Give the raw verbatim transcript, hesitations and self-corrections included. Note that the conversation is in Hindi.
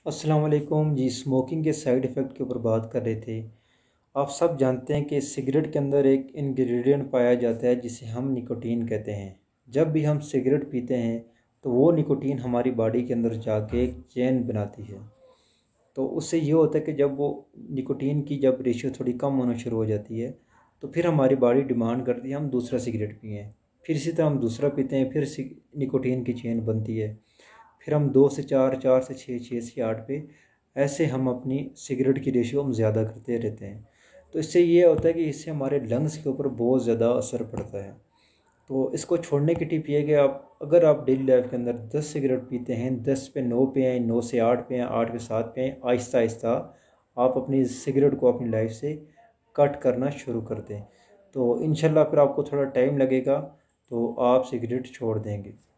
अस्सलाम वालेकुम जी। स्मोकिंग के साइड इफ़ेक्ट के ऊपर बात कर रहे थे। आप सब जानते हैं कि सिगरेट के अंदर एक इंग्रेडिएंट पाया जाता है जिसे हम निकोटीन कहते हैं। जब भी हम सिगरेट पीते हैं तो वो निकोटीन हमारी बॉडी के अंदर जाके एक चेन बनाती है। तो उससे ये होता है कि जब वो निकोटीन की जब रेशियो थोड़ी कम होना शुरू हो जाती है तो फिर हमारी बॉडी डिमांड करती है हम दूसरा सिगरेट पिएँ। फिर इसी तरह हम दूसरा पीते हैं, फिर निकोटीन की चेन बनती है। फिर हम दो से चार, चार से छः, छः से आठ पे ऐसे हम अपनी सिगरेट की रेशियो हम ज़्यादा करते रहते हैं। तो इससे ये होता है कि इससे हमारे लंग्स के ऊपर बहुत ज़्यादा असर पड़ता है। तो इसको छोड़ने की टिप ये है कि आप अगर आप डेली लाइफ के अंदर दस सिगरेट पीते हैं, दस पे नौ पे आएँ, नौ से आठ पे आएँ, आठ पे सात पे आएँ, आहिस्ता आहिस्ता आप अपनी सिगरेट को अपनी लाइफ से कट करना शुरू कर दें। तो इंशाल्लाह फिर आपको थोड़ा टाइम लगेगा तो आप सिगरेट छोड़ देंगे।